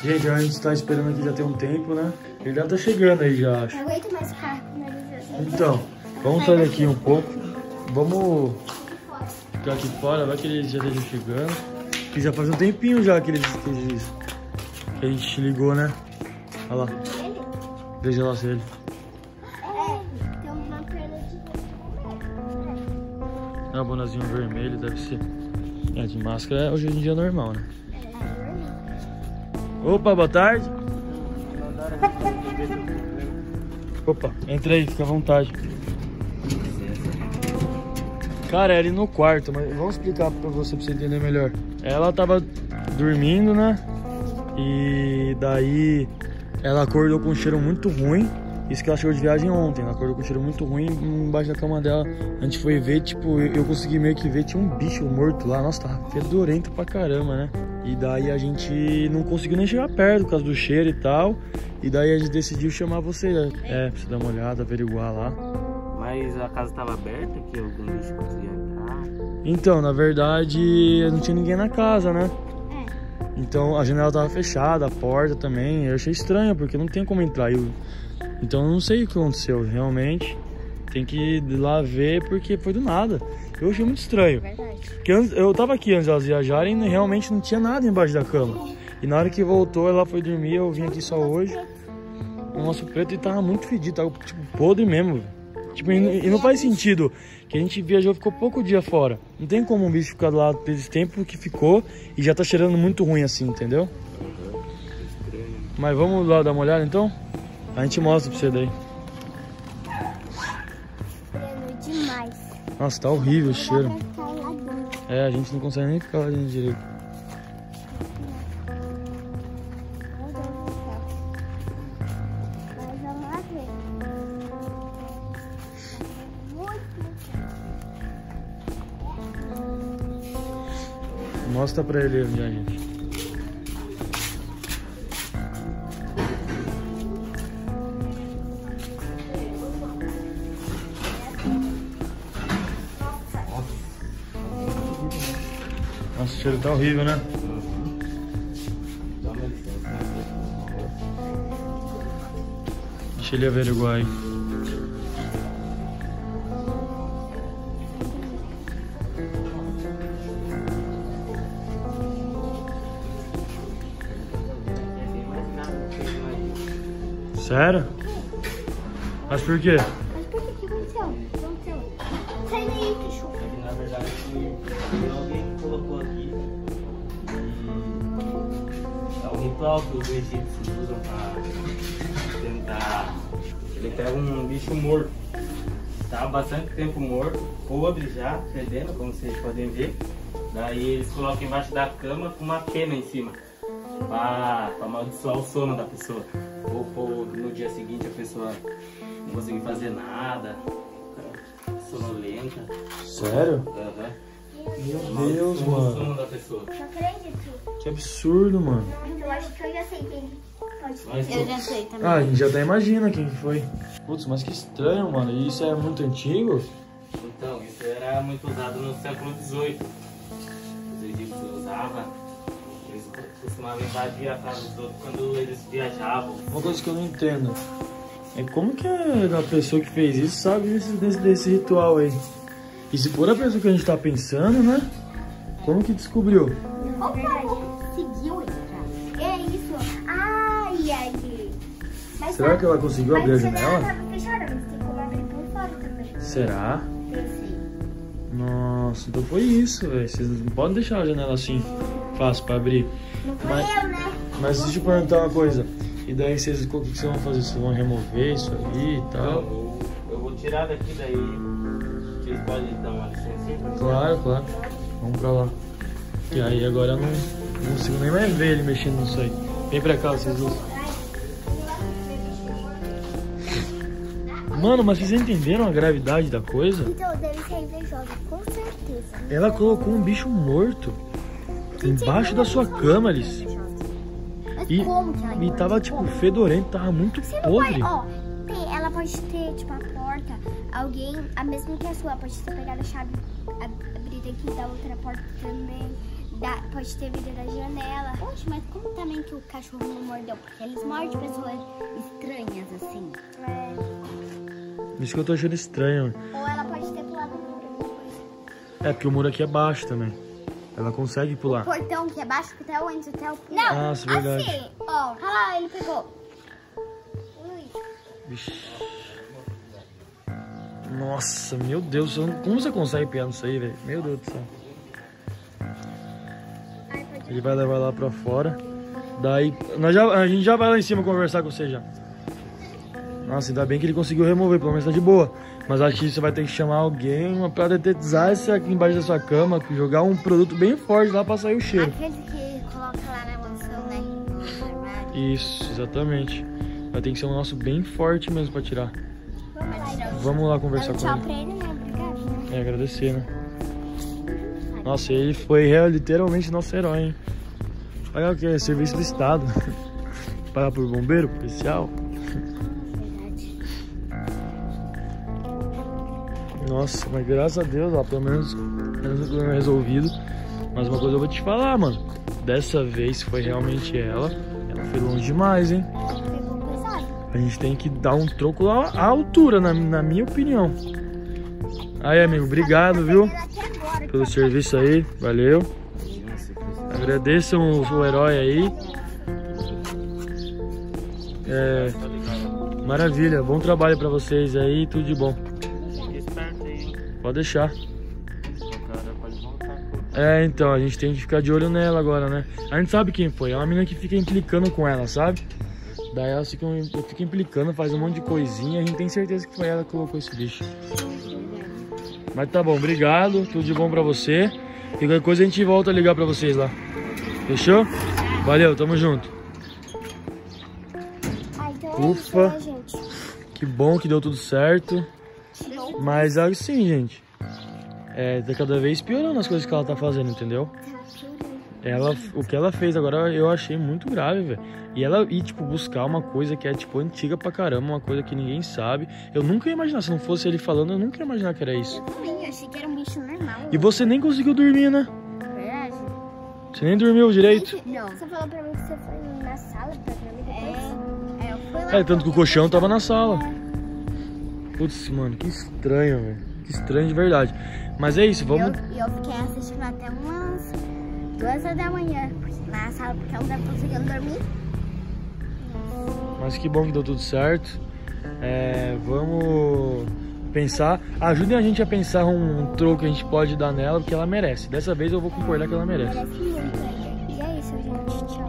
Gente, a gente tá esperando aqui já tem um tempo, né? Ele já tá chegando aí, já acho. Não aguento mais ficar com o nariz assim. Então, vamos sair daqui um pouco. Vamos ficar aqui fora, vai que ele já esteja chegando. Que já faz um tempinho já que a gente ligou, né? Olha lá. Veja lá se ele. Tem uma perna de É um bonezinho vermelho, deve ser. É, de máscara hoje em dia é normal, né? Opa, boa tarde. Opa, entra aí, fica à vontade. Cara, é ali no quarto, mas vamos explicar pra você entender melhor. Ela tava dormindo, né? E daí ela acordou com um cheiro muito ruim. Isso que ela chegou de viagem ontem. Ela acordou com um cheiro muito ruim embaixo da cama dela. A gente foi ver, tipo, eu consegui meio que ver, tinha um bicho morto lá. Nossa, tava fedorento pra caramba, né? E daí a gente não conseguiu nem chegar perto por causa do cheiro e tal. E daí a gente decidiu chamar você. Pra você dar uma olhada, averiguar lá. Mas a casa tava aberta, que algum bicho conseguia entrar? Então, na verdade, não tinha ninguém na casa, né? Então a janela tava fechada, a porta também. Eu achei estranho, porque não tem como entrar. Então eu não sei o que aconteceu, realmente. Tem que ir lá ver, porque foi do nada. Eu achei muito estranho. Porque eu tava aqui antes de elas viajarem e realmente não tinha nada embaixo da cama. E na hora que voltou, ela foi dormir, eu vim aqui só hoje. O nosso preto tava muito fedido, tava tipo podre mesmo. Tipo, e não faz sentido que a gente viajou, ficou pouco dia fora. Não tem como um bicho ficar lá desse tempo que ficou e já tá cheirando muito ruim assim, entendeu? Mas vamos lá dar uma olhada então? A gente mostra pra você daí. demais. Nossa, tá horrível o cheiro. É, a gente não consegue nem ficar lá dentro direito. Mostra pra ele onde é, gente. Nossa, o cheiro tá horrível, né? Deixa ele averiguar aí. Sério? Mas por quê? Mas por que aconteceu? Sai daí, cachorro. Na verdade, alguém colocou aqui. É um ritual que os egípcios usam pra tentar. Ele pega um bicho morto. Tá há bastante tempo morto, podre já, fedendo, como vocês podem ver. Daí eles colocam embaixo da cama com uma pena em cima. Pra amaldiçoar o sono da pessoa. Ou no dia seguinte a pessoa não conseguir fazer nada, sonolenta. Sério? Meu Deus, mano. O sono da pessoa. Não acredito. Que absurdo, mano. Eu acho que eu já sei quem pode ser. Eu já sei também. Ah, a gente já até imagina quem que foi. Putz, mas que estranho, mano. E isso é muito antigo? Então, isso era muito usado no século XVIII. Os egípcios usavam. Eles costumavam invadir a casa dos outros quando eles viajavam. Uma coisa que eu não entendo é como que a pessoa que fez isso sabe desse ritual aí. E se for a pessoa que a gente tá pensando, né? Como que descobriu? Como conseguiu entrar? É isso. Ai, ai. Mas Será que ela conseguiu abrir a janela? Tava fechada, mas tem como abrir por fora também. Será? Pensei. Nossa, então foi isso, velho. Vocês não podem deixar a janela assim fácil pra abrir. Não foi eu, né? Mas deixa eu perguntar uma coisa. E daí vocês, o que vocês vão fazer? Vocês vão remover isso aí e tal? Eu vou tirar daqui, daí vocês podem dar uma licença. Claro, claro. Vamos pra lá. E aí agora eu não consigo nem mais ver ele mexendo nisso aí. Vem pra cá, vocês dois. Mano, mas vocês entenderam a gravidade da coisa? Então deve ser invejosa, com certeza. Ela colocou um bicho morto embaixo da sua cama, Alice. Mas E, como que ela e tava tipo fedorento, tava muito Você não pode, podre. ó, ela pode ter, tipo, a porta, alguém, a mesma que a sua, pode ter pegado a chave, abrir aqui da outra porta também, Pode ter vindo da janela. Poxa, mas como também que o cachorro não mordeu? Porque eles mordem pessoas estranhas, assim. Isso que eu tô achando estranho. Ou ela pode ter pulado no muro. É, porque o muro aqui é baixo também. Ela consegue pular. O portão que é baixo, que até o Enzo, até o... Não, Nossa, verdade. assim, ó. Olha lá, ele pegou. Vixe. Nossa, meu Deus. Como você consegue pegar nisso aí, velho? Meu Deus do céu. Ele vai levar lá pra fora. Daí, a gente já vai lá em cima conversar com você já. Nossa, ainda bem que ele conseguiu remover, pelo menos tá de boa. Mas acho que você vai ter que chamar alguém pra detetizar isso aqui embaixo da sua cama, jogar um produto bem forte lá pra sair o cheiro. Aquele que coloca lá na mansão, né? No armário. Isso, exatamente. Vai ter que ser um nosso bem forte mesmo pra tirar. Vamos lá conversar com tchau ele. pra ele, né? Obrigado, né? É, agradecer, né? Nossa, ele foi literalmente nosso herói, hein? Olha o que é, serviço do estado. Pagar por bombeiro, policial. Verdade. Nossa, mas graças a Deus, ó, pelo menos o problema resolvido. Mas uma coisa eu vou te falar, mano. Dessa vez foi realmente ela foi longe demais, hein? Pegou pesado. A gente tem que dar um troco lá à altura, na minha opinião. Aí, amigo, obrigado, viu? Pelo serviço aí, valeu. Agradeçam o herói aí. Maravilha, bom trabalho pra vocês aí, tudo de bom. Pode deixar. Então, a gente tem que ficar de olho nela agora, né? A gente sabe quem foi, é uma menina que fica implicando com ela, sabe? Daí ela fica implicando, faz um monte de coisinha, a gente tem certeza que foi ela que colocou esse lixo. Mas tá bom, obrigado, tudo de bom pra você. E qualquer coisa a gente volta a ligar pra vocês lá. Fechou? Valeu, tamo junto. Ufa, que bom que deu tudo certo. Mas assim, gente, tá cada vez piorando as coisas que ela tá fazendo, entendeu? O que ela fez agora eu achei muito grave, velho. E ela ir, tipo, buscar uma coisa que é, tipo, antiga pra caramba, uma coisa que ninguém sabe. Eu nunca ia imaginar, se não fosse ele falando, eu nunca ia imaginar que era isso. Eu também, achei que era um bicho normal. E você nem conseguiu dormir, né? Verdade? Você nem dormiu direito? Não. Você falou pra mim que você foi na sala pra dormir depois? Eu fui lá. Tanto que o colchão tava na sala. Putz, mano, que estranho, velho. Que estranho de verdade. Mas é isso, vamos... E eu fiquei assistindo até umas 2 horas da manhã na sala, porque eu não tava conseguindo dormir. Mas que bom que deu tudo certo. Vamos pensar. Ajudem a gente a pensar um troco que a gente pode dar nela, porque ela merece. Dessa vez eu vou concordar que ela merece. Merece muito. E é isso, gente. Tchau.